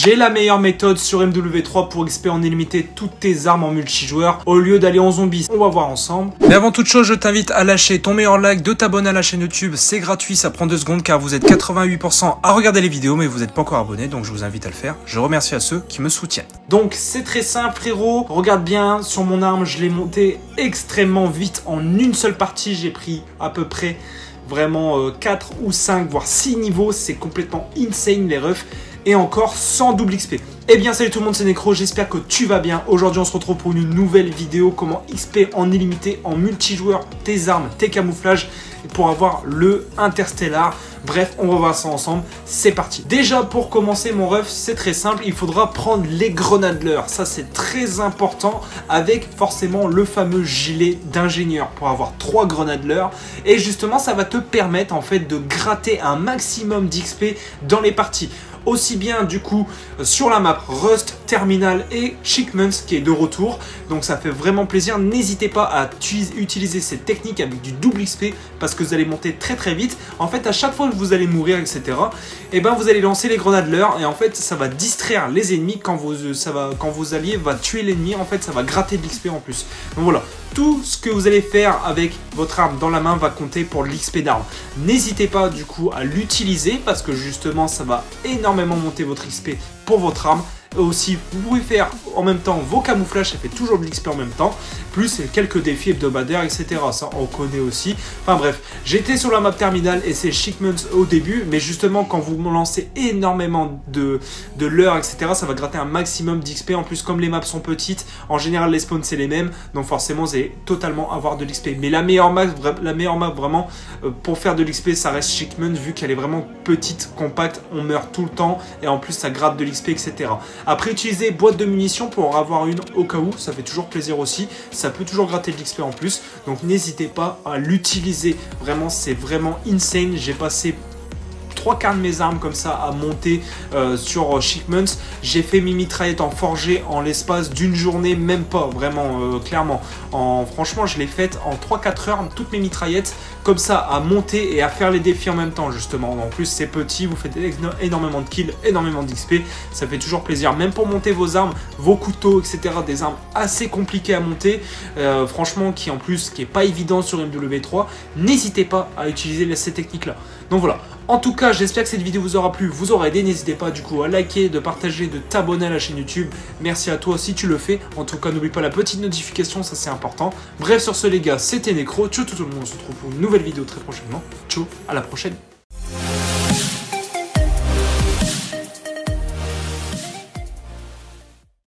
J'ai la meilleure méthode sur MW3 pour XP en illimité toutes tes armes en multijoueur au lieu d'aller en zombies. On va voir ensemble. Mais avant toute chose, je t'invite à lâcher ton meilleur like, de t'abonner à la chaîne YouTube. C'est gratuit, ça prend 2 secondes car vous êtes 88% à regarder les vidéos mais vous n'êtes pas encore abonné, donc je vous invite à le faire. Je remercie à ceux qui me soutiennent. Donc c'est très simple frérot, regarde bien sur mon arme, je l'ai monté extrêmement vite en une seule partie. J'ai pris à peu près vraiment 4 ou 5 voire 6 niveaux, c'est complètement insane les refs. Et encore sans double XP. Eh bien salut tout le monde, c'est Necro, j'espère que tu vas bien. Aujourd'hui on se retrouve pour une nouvelle vidéo, comment XP en illimité, en multijoueur, tes armes, tes camouflages, pour avoir le Interstellar. Bref, on va voir ça ensemble, c'est parti. Déjà pour commencer mon ref, c'est très simple, il faudra prendre les grenadleurs. Ça c'est très important, avec forcément le fameux gilet d'ingénieur pour avoir 3 grenadleurs. Et justement ça va te permettre en fait de gratter un maximum d'XP dans les parties. Aussi bien du coup sur la map Rust, Terminal et Shipments qui est de retour. Donc ça fait vraiment plaisir. N'hésitez pas à utiliser cette technique avec du double XP parce que vous allez monter très très vite. En fait à chaque fois que vous allez mourir etc, et ben vous allez lancer les grenadleurs et en fait ça va distraire les ennemis quand vos alliés va tuer l'ennemi. En fait ça va gratter de l'XP en plus. Donc voilà, tout ce que vous allez faire avec votre arme dans la main va compter pour l'XP d'arme. N'hésitez pas du coup à l'utiliser parce que justement ça va énormément monter votre XP pour votre arme. Aussi, vous pouvez faire en même temps vos camouflages, ça fait toujours de l'XP en même temps, plus quelques défis hebdomadaires, etc. Ça, on connaît aussi. Enfin bref, j'étais sur la map Terminal et c'est Shipments au début, mais justement, quand vous lancez énormément de leurres, etc., ça va gratter un maximum d'XP. En plus, comme les maps sont petites, en général, les spawns, c'est les mêmes, donc forcément, vous allez totalement avoir de l'XP. Mais la meilleure map vraiment, pour faire de l'XP, ça reste Shipments, vu qu'elle est vraiment petite, compacte, on meurt tout le temps, et en plus, ça gratte de l'XP, etc. Après, utiliser boîte de munitions pour en avoir une au cas où, ça fait toujours plaisir aussi. Ça peut toujours gratter de l'XP en plus. Donc n'hésitez pas à l'utiliser. Vraiment, c'est vraiment insane. J'ai passé 3/4 de mes armes comme ça à monter sur Shipments. J'ai fait mes mitraillettes en forgé en l'espace d'une journée, même pas, vraiment, clairement. Franchement, je l'ai faite en 3-4 heures, toutes mes mitraillettes, comme ça, à monter et à faire les défis en même temps, justement. En plus, c'est petit, vous faites énormément de kills, énormément d'XP, ça fait toujours plaisir. Même pour monter vos armes, vos couteaux, etc., des armes assez compliquées à monter, franchement, qui est pas évident sur MW3, n'hésitez pas à utiliser ces techniques-là. Donc voilà. En tout cas, j'espère que cette vidéo vous aura plu, vous aura aidé. N'hésitez pas du coup à liker, de partager, de t'abonner à la chaîne YouTube. Merci à toi si tu le fais. En tout cas, n'oublie pas la petite notification, ça c'est important. Bref, sur ce les gars, c'était Necro. Ciao tout le monde, on se retrouve pour une nouvelle vidéo très prochainement. Ciao, à la prochaine.